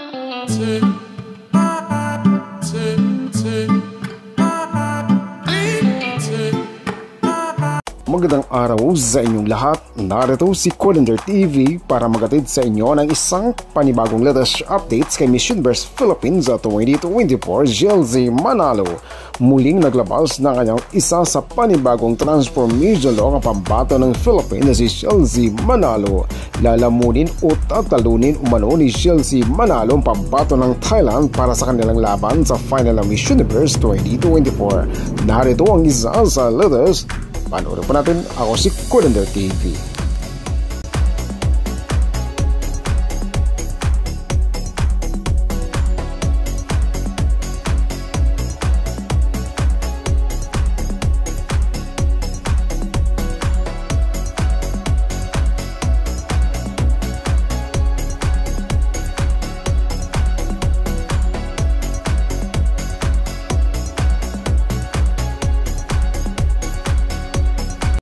Magandang araw sa inyong lahat. Narito si Colander TV para magatid sa inyo ng isang panibagong latest updates kay Miss Universe Philippines 2024 Chelsea Manalo. Muling naglabas ng kanyang isa sa panibagong transformation look ang pambato ng Philippines si Chelsea Manalo. Lalamunin o tatalunin umano ni Chelsea Manalo ang pambato ng Thailand para sa kanilang laban sa final ng Miss Universe 2024. Narito ang isa sa latest. Panoorin po natin. Ako si Colander TV.